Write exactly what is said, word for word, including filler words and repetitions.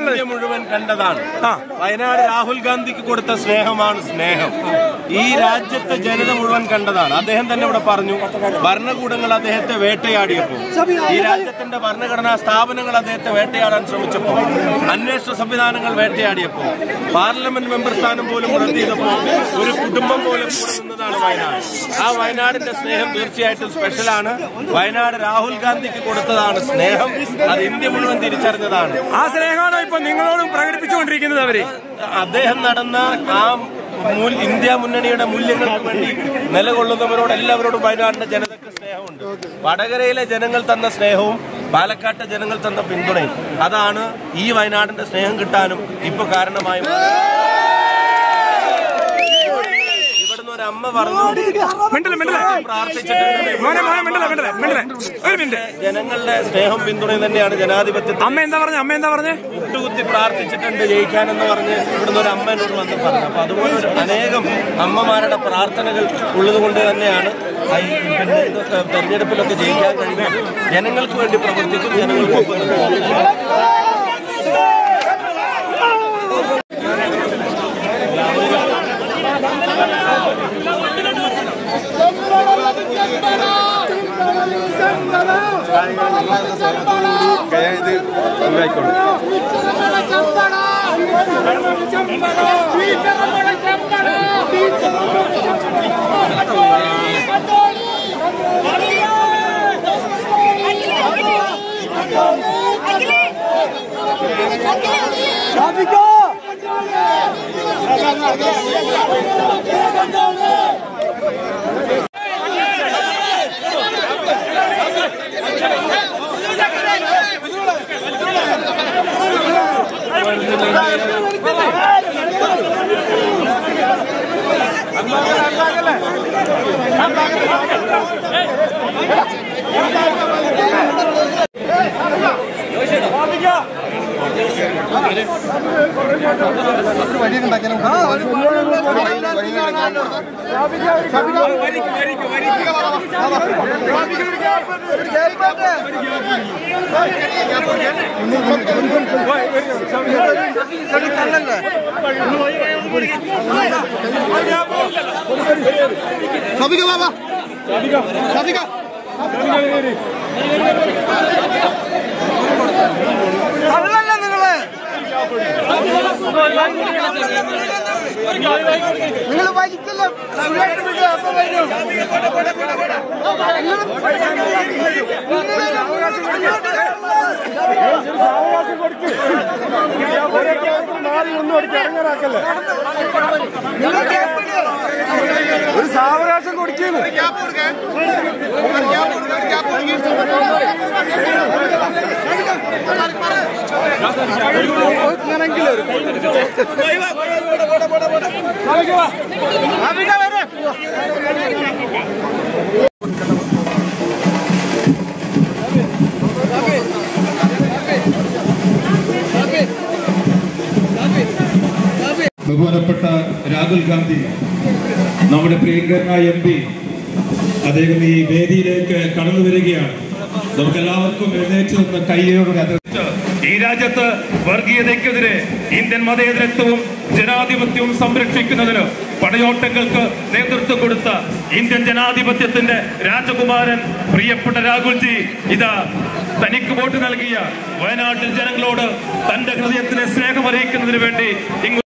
പറയാനുള്ളത്? മുഴുവൻ കണ്ടതാണ്. വയനാട് രാഹുൽ ഗാന്ധിക്ക് കൊടുത്ത സ്നേഹമാണ് സ്നേഹം. ഈ രാജ്യത്തെ ജനത മുഴുവൻ കണ്ടതാണ്. അദ്ദേഹം തന്നെ ഇവിടെ പറഞ്ഞു, ഭരണകൂടങ്ങൾ അദ്ദേഹത്തെ വേട്ടയാടിയപ്പോൾ, ഈ രാജ്യത്തിന്റെ ഭരണഘടനാ സ്ഥാപനങ്ങൾ അദ്ദേഹത്തെ വേട്ടയാടാൻ ശ്രമിച്ചപ്പോൾ, അന്വേഷണ സംവിധാനങ്ങൾ വേട്ടയാടിയപ്പോൾ, പാർലമെന്റ് മെമ്പർ സ്ഥാനം പോലും റദ്ദ് ചെയ്തപ്പോൾ ഒരു കുടുംബം പോലും കൂടെ നിന്നതാണ് വയനാട്. ആ വയനാടിന്റെ സ്നേഹം തീർച്ചയായിട്ടും സ്പെഷ്യലാണ്. വയനാട് രാഹുൽ ഗാന്ധിക്ക് കൊടുത്തതാണ് സ്നേഹം. അത് ഇന്ത്യ മുഴുവൻ തിരിച്ചറിഞ്ഞതാണ്. ആ സ്നേഹമാണോ ഇപ്പൊ നിങ്ങളോടും പ്രകടിപ്പിച്ചുകൊണ്ടിരിക്കുന്നത് അവര്? അദ്ദേഹം നടന്ന ആ ഇന്ത്യ മുന്നണിയുടെ മൂല്യങ്ങൾക്ക് വേണ്ടി നിലകൊള്ളുന്നവരോട് എല്ലാവരോടും വയനാടിന്റെ ജനതയ്ക്ക് സ്നേഹമുണ്ട്. വടകരയിലെ ജനങ്ങൾ തന്ന സ്നേഹവും പാലക്കാട്ടെ ജനങ്ങൾ തന്ന പിന്തുണയും അതാണ് ഈ വയനാടിന്റെ സ്നേഹം കിട്ടാനും ഇപ്പൊ കാരണമായി. ഇവിടുന്ന് ഒരു അമ്മ പറഞ്ഞു ജനങ്ങളുടെ സ്നേഹം പിന്തുണയും തന്നെയാണ് ജനാധിപത്യത്തിൽ. അമ്മ എന്താ പറഞ്ഞ അമ്മ എന്താ പറഞ്ഞ് മുട്ടുകുത്തി പ്രാർത്ഥിച്ചിട്ടുണ്ട് ജയിക്കാനെന്ന് പറഞ്ഞ് ഇവിടുന്ന് ഒരു അമ്മ എന്നോട് വന്ന് പറഞ്ഞു. അപ്പൊ അതുപോലെ ഒരു അനേകം അമ്മമാരുടെ പ്രാർത്ഥനകൾ ഉള്ളതുകൊണ്ട് തന്നെയാണ് തെരഞ്ഞെടുപ്പിലൊക്കെ ജയിക്കാൻ കഴിയുന്നത്. ജനങ്ങൾക്ക് വേണ്ടി പ്രവർത്തിക്കും, ജനങ്ങൾക്കൊപ്പം Sabika baba. Sabika. Sabika. Sabika നിങ്ങളെ. നിങ്ങൾ വലിക്കില്ല. അപ്പൊ വരും. സാവകാശം കൊടുക്ക്. ഒന്നും അടിച്ച് ഇറങ്ങാനാക്കല്ലേ. ഒരു സാവകാശം കൊടുക്കുന്നു. ബഹുമാനപ്പെട്ട രാഹുൽ ഗാന്ധി, നമ്മുടെ പ്രിയങ്കരനായ എം പി, അദ്ദേഹം ഈ വേദിയിലേക്ക് കടന്നു വരികയാണ്. നമുക്കെല്ലാവർക്കും എഴുന്നേറ്റ് നിന്ന് കൈയോടെ ഈ രാജ്യത്ത് വർഗീയതയ്ക്കെതിരെ ഇന്ത്യൻ മതേതരത്വവും ജനാധിപത്യവും സംരക്ഷിക്കുന്നതിന് പടയോട്ടങ്ങൾക്ക് നേതൃത്വം കൊടുത്ത ഇന്ത്യൻ ജനാധിപത്യത്തിന്റെ രാജകുമാരൻ പ്രിയപ്പെട്ട രാഹുൽജി ഇതാ തനിക്ക് വോട്ട് നൽകിയ വയനാട്ടിൽ ജനങ്ങളോട് തന്റെ ഹൃദയത്തിലെ സ്നേഹം അറിയിക്കുന്നതിന് വേണ്ടി